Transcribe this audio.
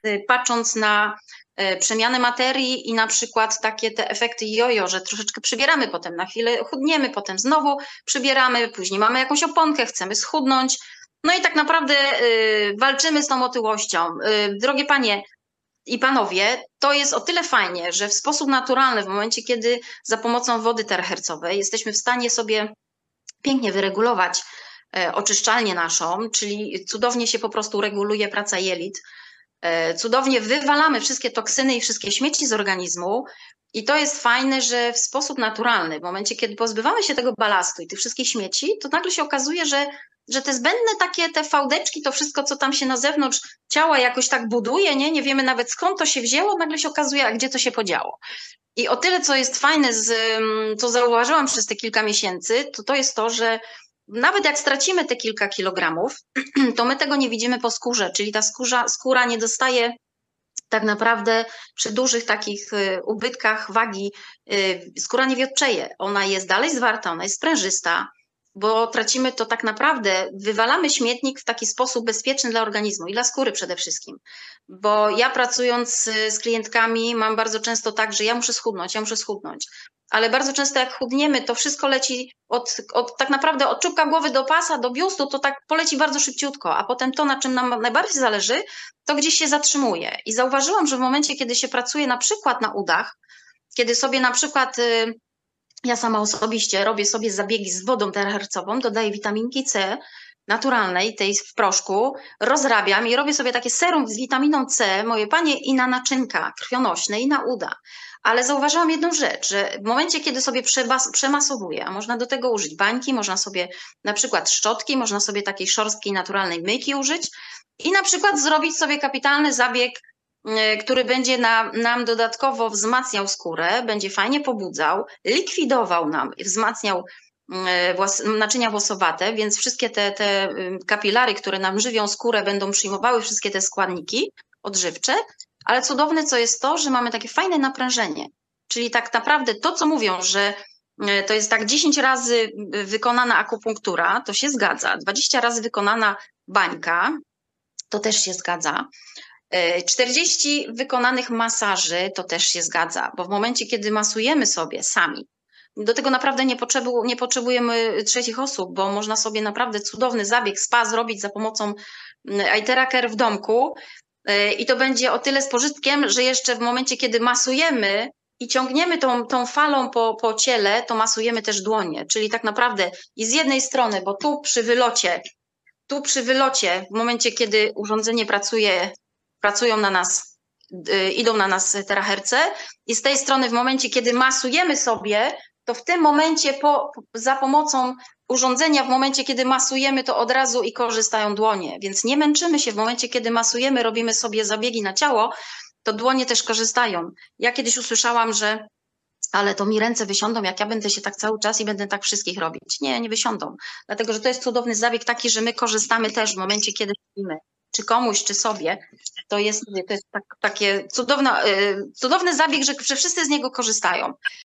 patrząc na przemianę materii i na przykład takie te efekty jojo, że troszeczkę przybieramy, potem na chwilę chudniemy, potem znowu przybieramy, później mamy jakąś oponkę, chcemy schudnąć. No i tak naprawdę walczymy z tą otyłością. Drogie panie i panowie, to jest o tyle fajnie, że w sposób naturalny, w momencie, kiedy za pomocą wody terahercowej jesteśmy w stanie sobie pięknie wyregulować oczyszczalnię naszą, czyli cudownie się po prostu reguluje praca jelit, cudownie wywalamy wszystkie toksyny i wszystkie śmieci z organizmu i to jest fajne, że w sposób naturalny, w momencie, kiedy pozbywamy się tego balastu i tych wszystkich śmieci, to nagle się okazuje, że te zbędne takie, te fałdeczki, to wszystko, co tam się na zewnątrz ciała jakoś tak buduje, nie wiemy nawet skąd to się wzięło, nagle się okazuje, a gdzie to się podziało. I o tyle, co jest fajne, co zauważyłam przez te kilka miesięcy, to jest to, że nawet jak stracimy te kilka kilogramów, to my tego nie widzimy po skórze, czyli ta skóra nie dostaje tak naprawdę przy dużych takich ubytkach wagi, skóra nie wiotczeje, ona jest dalej zwarta, ona jest sprężysta, bo tracimy to tak naprawdę, wywalamy śmietnik w taki sposób bezpieczny dla organizmu i dla skóry przede wszystkim. Bo ja pracując z klientkami mam bardzo często tak, że ja muszę schudnąć. Ale bardzo często jak chudniemy, to wszystko leci tak naprawdę od czubka głowy do pasa, do biustu, to tak poleci bardzo szybciutko, a potem to, na czym nam najbardziej zależy, to gdzieś się zatrzymuje. I zauważyłam, że w momencie, kiedy się pracuje na przykład na udach, kiedy sobie na przykład ja sama osobiście robię sobie zabiegi z wodą terahercową, dodaję witaminki C naturalnej, tej w proszku, rozrabiam i robię sobie takie serum z witaminą C, moje panie, i na naczynka krwionośne, i na uda. Ale zauważyłam jedną rzecz, że w momencie, kiedy sobie przemasowuję, a można do tego użyć bańki, można sobie na przykład szczotki, można sobie takiej szorstkiej, naturalnej myjki użyć i na przykład zrobić sobie kapitalny zabieg, który będzie nam dodatkowo wzmacniał skórę, będzie fajnie pobudzał, likwidował nam, wzmacniał naczynia włosowate, więc wszystkie te kapilary, które nam żywią skórę, będą przyjmowały wszystkie te składniki odżywcze, ale cudowne co jest to, że mamy takie fajne naprężenie, czyli tak naprawdę to, co mówią, że to jest tak 10 razy wykonana akupunktura, to się zgadza, 20 razy wykonana bańka, to też się zgadza, 40 wykonanych masaży, to też się zgadza, bo w momencie, kiedy masujemy sobie sami, do tego naprawdę nie potrzebujemy trzecich osób, bo można sobie naprawdę cudowny zabieg spa zrobić za pomocą iTeraCare w domku i to będzie o tyle z pożytkiem, że jeszcze w momencie, kiedy masujemy i ciągniemy tą falą po ciele, to masujemy też dłonie, czyli tak naprawdę i z jednej strony, bo tu przy wylocie, w momencie, kiedy urządzenie pracują na nas, idą na nas teraherce i z tej strony w momencie, kiedy masujemy sobie, to w tym momencie za pomocą urządzenia, w momencie, kiedy masujemy, to od razu i korzystają dłonie, więc nie męczymy się w momencie, kiedy masujemy, robimy sobie zabiegi na ciało, to dłonie też korzystają. Ja kiedyś usłyszałam, że ale to mi ręce wysiądą, jak ja będę się tak cały czas i będę tak wszystkich robić. Nie, nie wysiądą, dlatego że to jest cudowny zabieg taki, że my korzystamy też w momencie, kiedy robimy, czy komuś, czy sobie, to jest takie cudowny zabieg, że wszyscy z niego korzystają.